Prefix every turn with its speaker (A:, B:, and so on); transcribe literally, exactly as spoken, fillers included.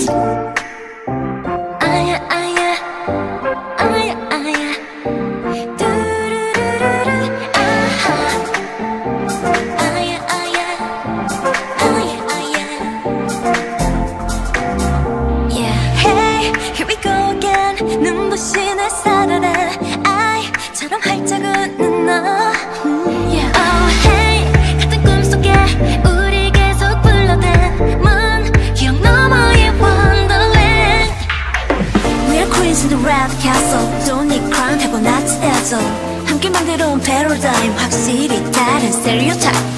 A: 아야 아야 아야 아야 뚜루루루루 아하 아야 아야 아야 아야 Yeah Hey here we go again 눈부신 햇살아래 아이처럼 활짝 웃는 너 Yeah Oh hey 같은 꿈속에 우리 계속 불러댄 먼 기억 너머의 Wonderland We're queens in the red castle Don't need crown 타고났지 애도 함께 만들어온 paradigm 확실히 다른 stereotype